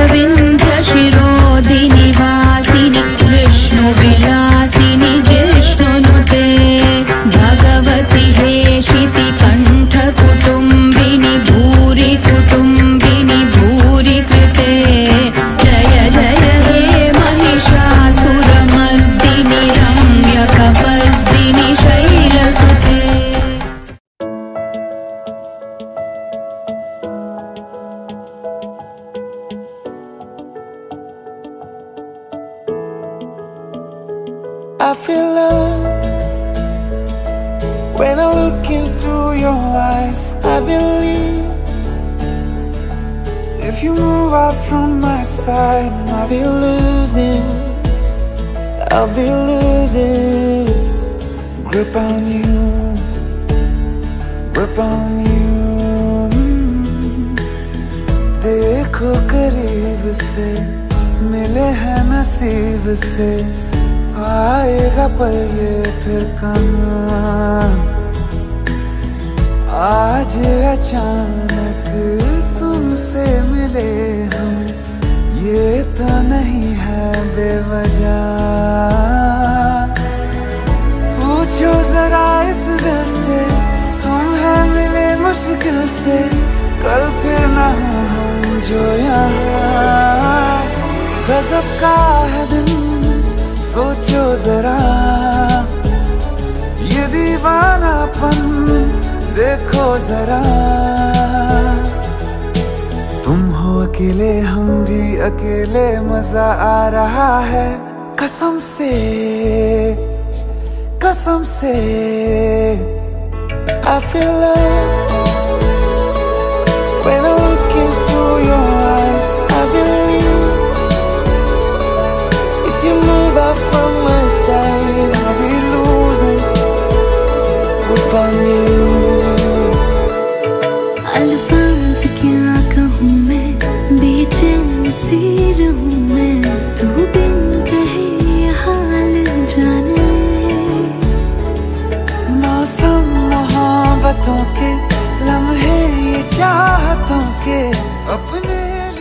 विंध्य शिरोधिनि वासिनि विष्णुविलासिनि जिष्णुनुते भगवति हेशिति कंठ कुटुंबिनि भूरि कुटुंबिनि भूरि कृते जय जय हे Mahishasuramardini रम्यकपर्दिनि शैलसुते। I feel love when I look into your eyes. I believe if you move out from my side, I'll be losing grip on you, grip on you. देखो करीब से मिले हैं नसीब से, आएगा पल ये फिर कहाँ। आज अचानक तुमसे मिले हम, ये तो नहीं है बेवजह। पूछो जरा इस दिल से, हम हैं मिले मुश्किल से, कल फिर ना हो हम जो यहाँ। गजब का है दिन सोचो जरा, ये दीवानापन देखो जरा। तुम हो अकेले हम भी अकेले, मजा आ रहा है कसम से कसम से। I feel love when I look into your eyes. I believe if you move out from my side, I'll be losing grip on you. अल्फाज क्या कहूँ मैं, बेचैन सी रहूँ मैं, तू बिन कहे ये हाल जान ले। मौसम मोहब्बतों के लम्हे ये चाहतों के अपने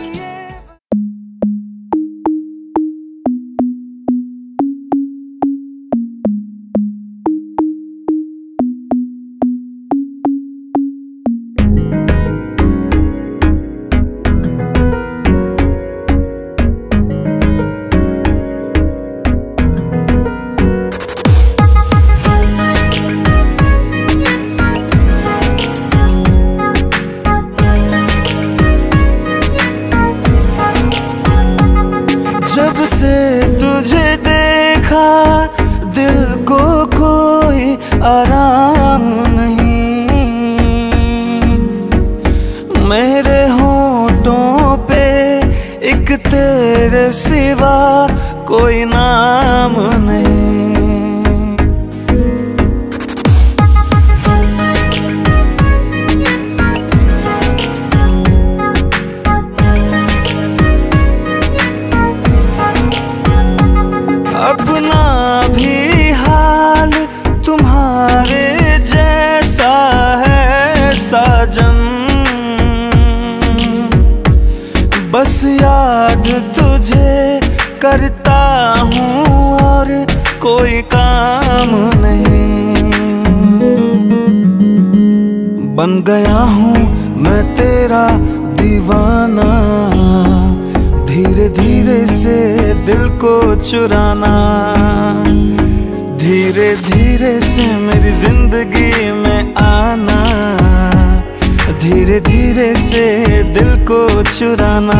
तुझे देखा, दिल को कोई आराम नहीं। मेरे होठों पे एक तेरे सिवा कोई नाम नहीं। अपना भी हाल तुम्हारे जैसा है साजन, बस याद तुझे करता हूँ और कोई काम नहीं। बन गया हूँ मैं तेरा दीवाना, धीरे धीरे से दिल को चुराना, धीरे धीरे से मेरी जिंदगी में आना, धीरे धीरे से दिल को चुराना।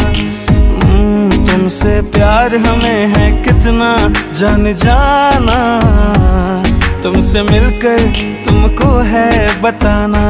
तुमसे प्यार हमें है कितना जान जाना, तुमसे मिलकर तुमको है बताना।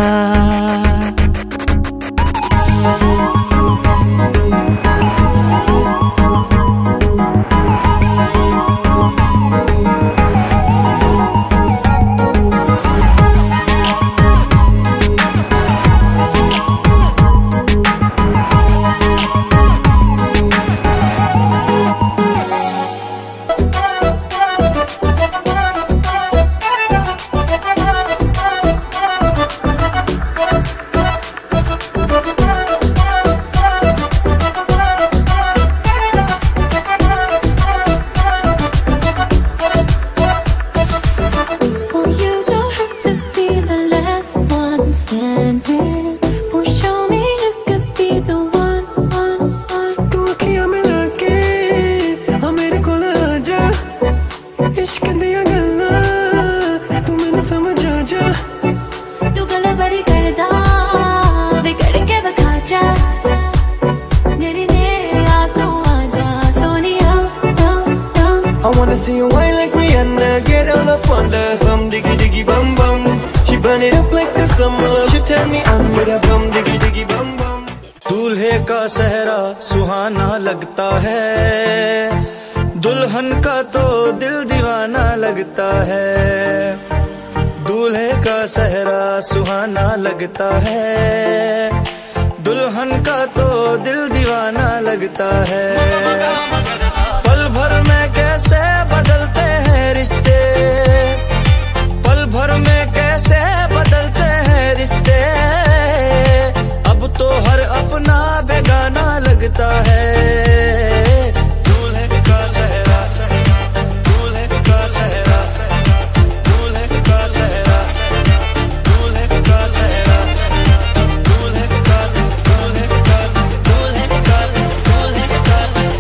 wanna see you whine like Rihanna. Get on up on the bum diggy diggy bum bum. She burn it up like the summer. She turn me on with a bum diggy diggy bum bum. दूल्हे का सेहरा सुहाना लगता है, दुल्हन का तो दिल दीवाना लगता है। दूल्हे का सेहरा सुहाना लगता है, दुल्हन का तो दिल दीवाना लगता है। पल भर में कैसे बदलते हैं रिश्ते, पल भर में कैसे बदलते हैं रिश्ते। अब तो हर अपना बेगाना लगता है। दूल्हे का सेहरा, दूल्हे का सेहरा, दूल्हे का सेहरा, दूल्हे का सेहरा, दूल्हे का, दूल्हे का, दूल्हे का, दूल्हे का,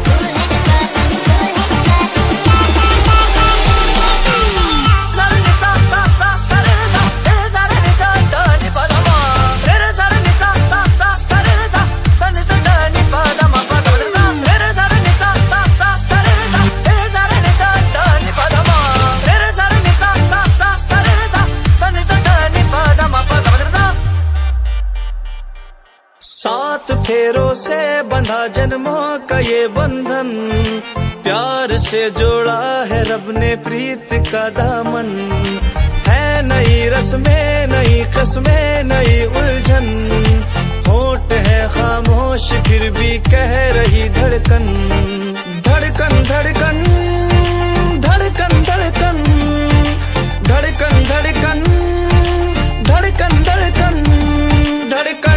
सात फेरों से बंधा जन्मों का ये बंधन, प्यार से जोड़ा है रब ने प्रीत का दामन। है नई रस्में, नई कस्में, नई उलझन, होठ है खामोश फिर भी कह रही धड़कन। धड़कन धड़कन धड़कन धड़कन धड़कन धड़कन धड़कन धड़कन धड़कन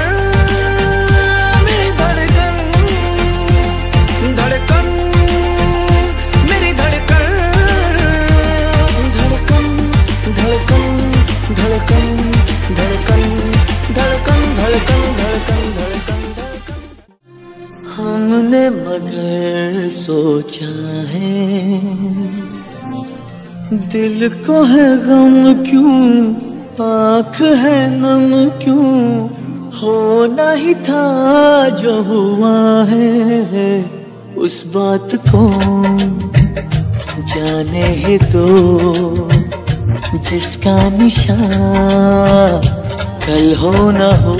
धड़कन मेरी धड़कन, धड़कन धड़कन धड़कन धड़कन धड़कन धड़कन धड़कन धड़कन। हमने मगर सोचा है दिल को है गम क्यों, आँख है नम क्यों, होना ही था जो हुआ है। उस बात को जाने ही दो जिसका निशान कल हो न हो।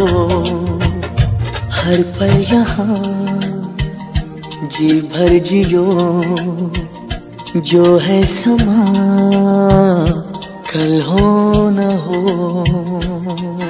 हर पल यहाँ जी भर जियो, जो है समा कल हो न हो।